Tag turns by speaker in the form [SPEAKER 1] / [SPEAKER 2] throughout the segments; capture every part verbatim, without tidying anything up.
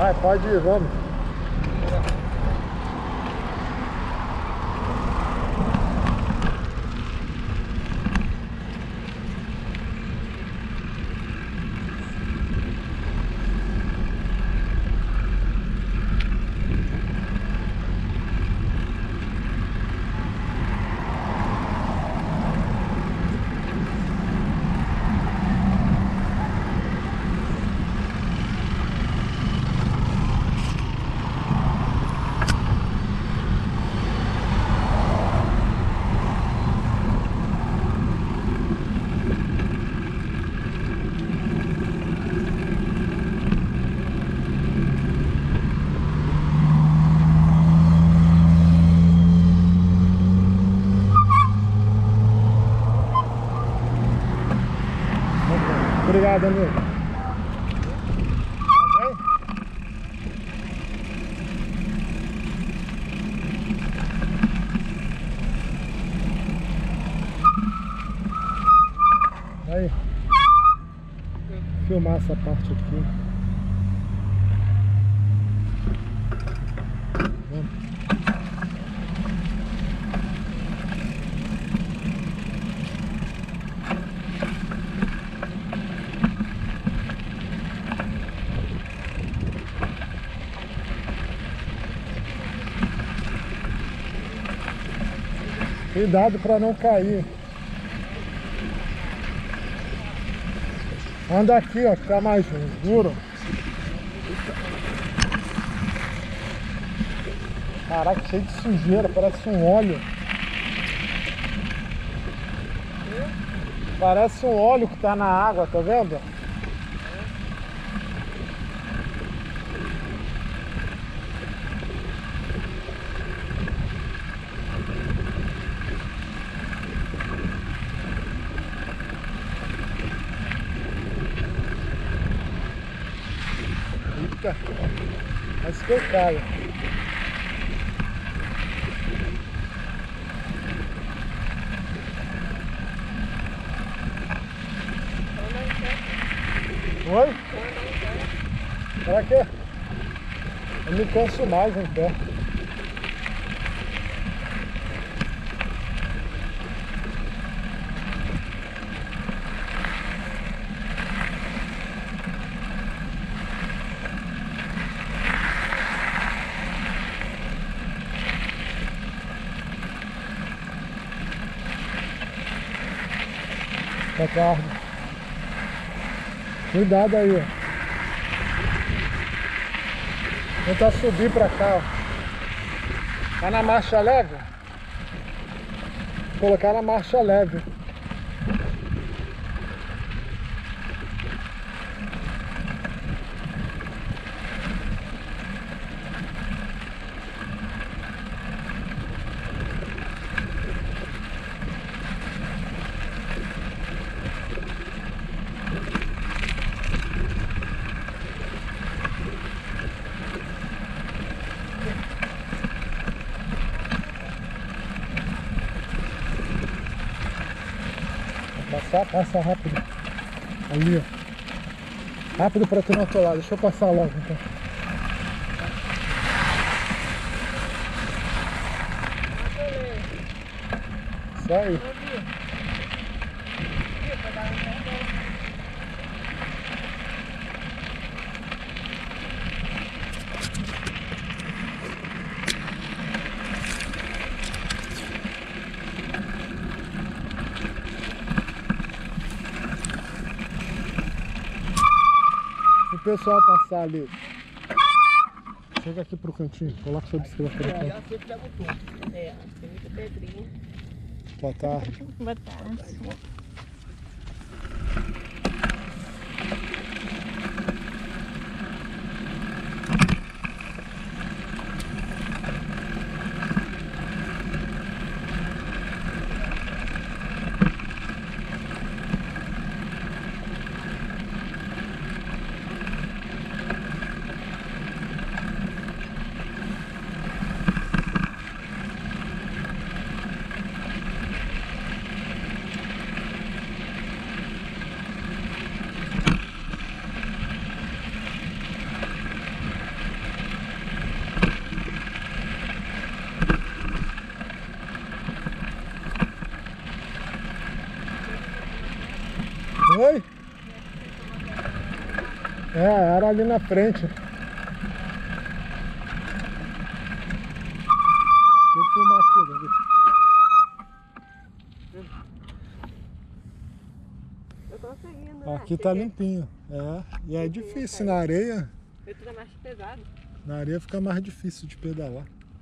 [SPEAKER 1] Vai, pode ir, vamos. Obrigado, amigo. Aí. Vou filmar essa parte aqui. Vamos. Cuidado para não cair. Anda aqui, ó, que tá mais duro. Caraca, cheio de sujeira, parece um óleo. Parece um óleo que tá na água, tá vendo? Eita, mas que eu caio. Oi? Será que eu me canso mais em pé? Tá tarde. Cuidado aí, ó. Tentar subir pra cá, ó. Tá na marcha leve? Vou colocar na marcha leve. Passar, passa rápido. Ali, ó. Rápido pra tu não atolar. Deixa eu passar logo então. Isso aí. O pessoal passar ali. Chega aqui pro cantinho, coloca sua bicicleta por aqui.
[SPEAKER 2] É, tem muita pedrinha.
[SPEAKER 1] Boa tarde.
[SPEAKER 2] Boa tarde.
[SPEAKER 1] É, era ali na frente. Deixa eu filmar aqui, Davi.
[SPEAKER 2] Eu tô seguindo, né?
[SPEAKER 1] Aqui tá limpinho. É, e é difícil na areia.
[SPEAKER 2] Eu tô mais pesado.
[SPEAKER 1] Na areia fica mais difícil de pedalar.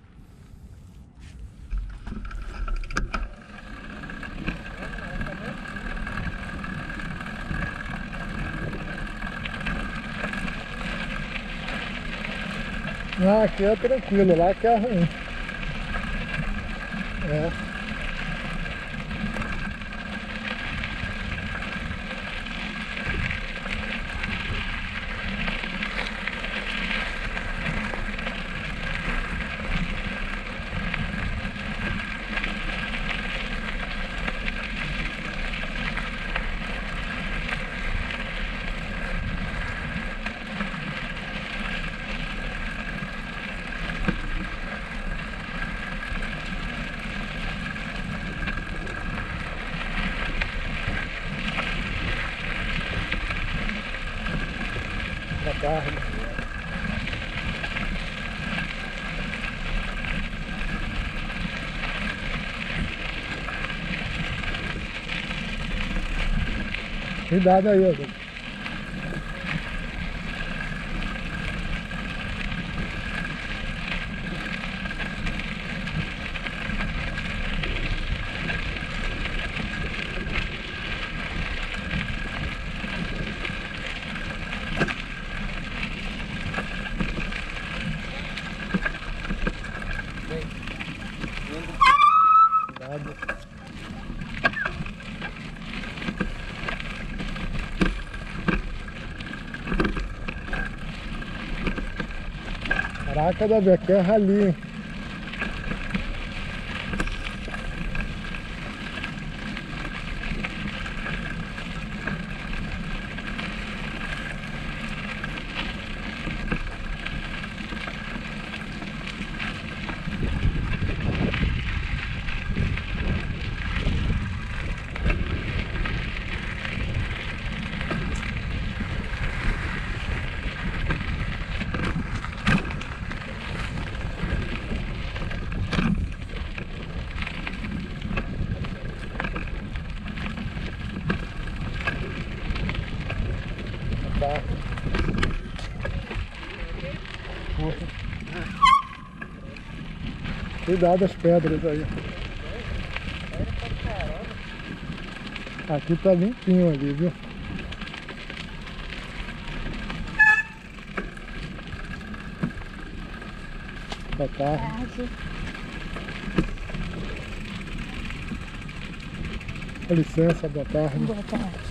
[SPEAKER 1] Ah, aqui é tranquilo, lá que é ruim. É. Da carne. Cuidado aí, ó. Cuidado. Caraca, Davi, aqui é rali, hein? Tá. Cuidado das pedras aí. Aqui tá limpinho ali, viu? Boa tarde. Com licença, boa tarde.
[SPEAKER 2] Boa tarde.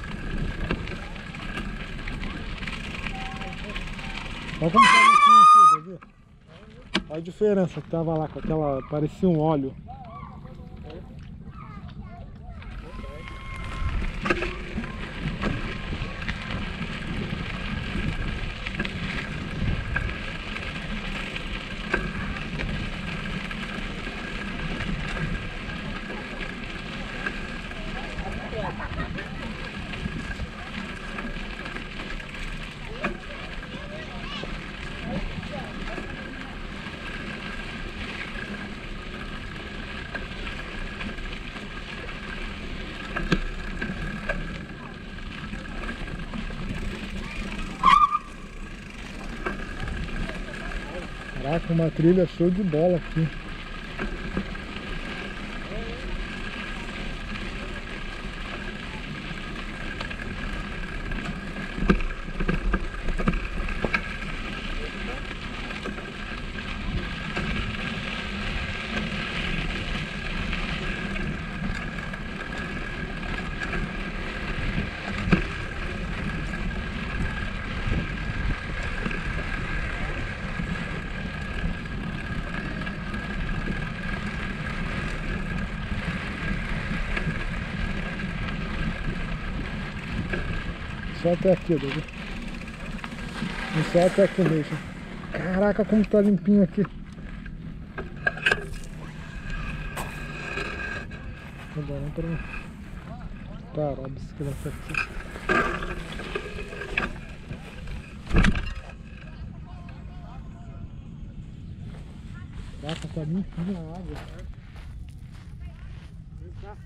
[SPEAKER 1] Olha como tá limpinho aqui, Davi. Olha a diferença que tava lá com aquela... parecia um óleo. Caraca, uma trilha show de bola aqui. Só até aqui, Davi. Só até aqui mesmo. Caraca, como tá limpinho aqui. Vou dar pra parar a bicicleta aqui. tá limpinha a água.
[SPEAKER 2] Tá.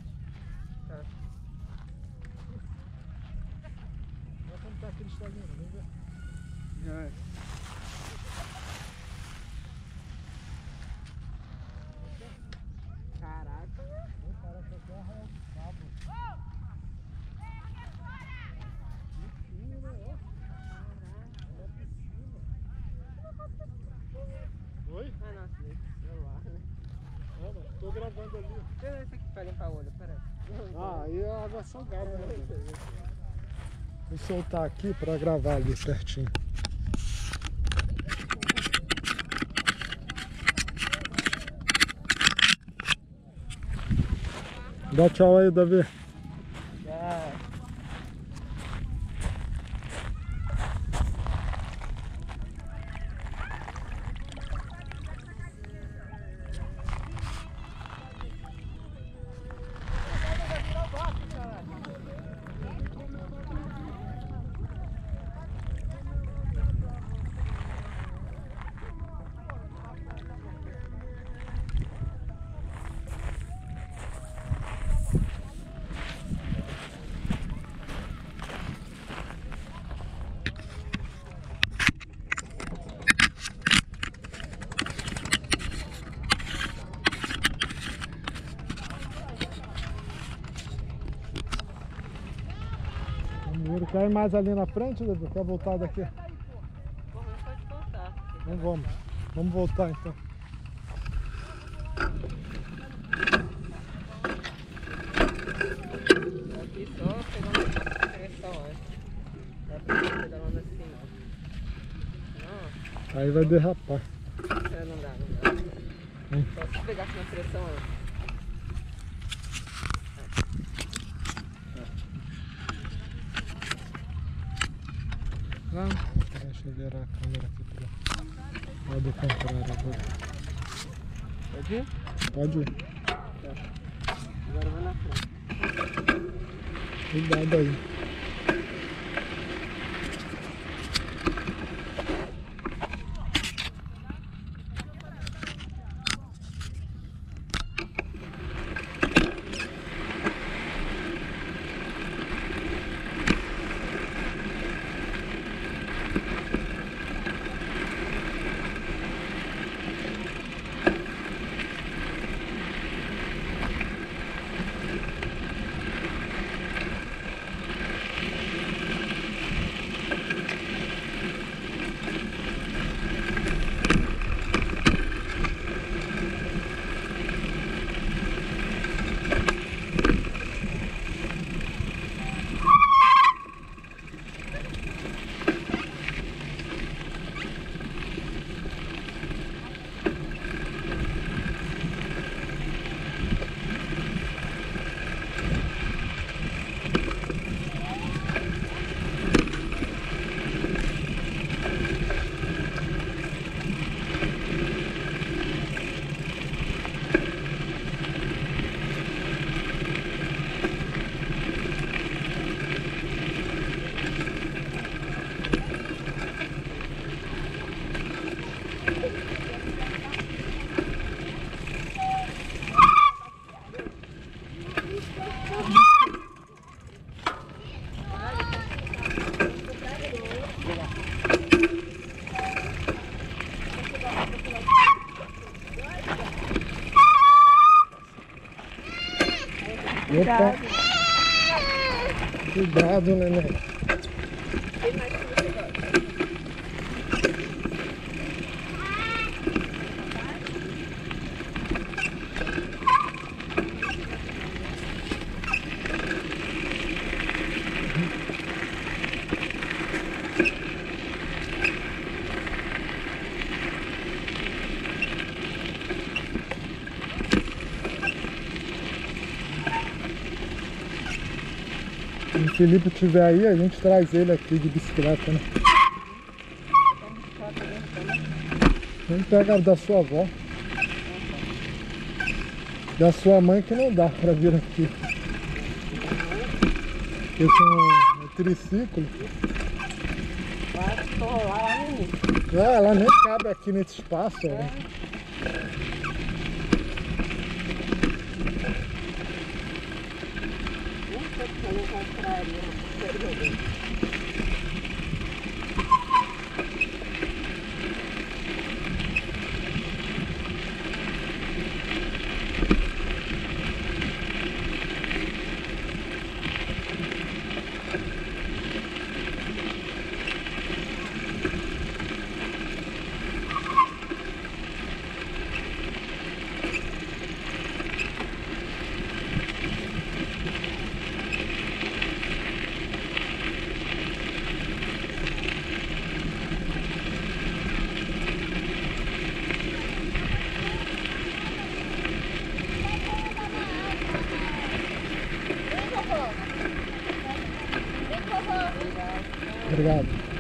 [SPEAKER 1] Olha como tá aquele estalinho, vamos ver.
[SPEAKER 2] Já é. Caraca.
[SPEAKER 1] Vem, cara, que aqui é arraial do cabo. Mentira, ó. Olha a piscina. Oi?
[SPEAKER 2] Ah, nossa, meu celular, né?
[SPEAKER 1] Ah, mas tô gravando ali.
[SPEAKER 2] Deixa eu ver se aqui pra limpar o olho, peraí.
[SPEAKER 1] Ah, aí é água salgada, né? Vou soltar aqui pra gravar ali certinho. Dá tchau aí, Davi.
[SPEAKER 2] Já.
[SPEAKER 1] Quer ir mais ali na frente, Davi? Quer voltar daqui?
[SPEAKER 2] Porra, não pode voltar.
[SPEAKER 1] Não vamos. Vamos voltar então.
[SPEAKER 2] Aqui só pegando a pressão antes. Não dá pra pedalando assim não. Não,
[SPEAKER 1] Aí vai derrapar.
[SPEAKER 2] é, não dá, não dá.
[SPEAKER 1] Hum.
[SPEAKER 2] Só se pegasse na pressão antes. Vamos.
[SPEAKER 1] Deixa eu virar a câmera aqui pra lá do contrário agora.
[SPEAKER 2] Pode ir?
[SPEAKER 1] Pode ir.
[SPEAKER 2] Agora vai na frente.
[SPEAKER 1] Cuidado aí. Opa! Cuidado, neném.
[SPEAKER 2] Tem mais que você gosta.
[SPEAKER 1] Se o Felipe estiver aí, a gente traz ele aqui de bicicleta, né? Vamos pegar da sua avó. Da sua mãe que não dá pra vir aqui. Esse é um triciclo.
[SPEAKER 2] Vai rolar lá no início.
[SPEAKER 1] Ah, ela nem cabe aqui nesse espaço. Né? Obrigado.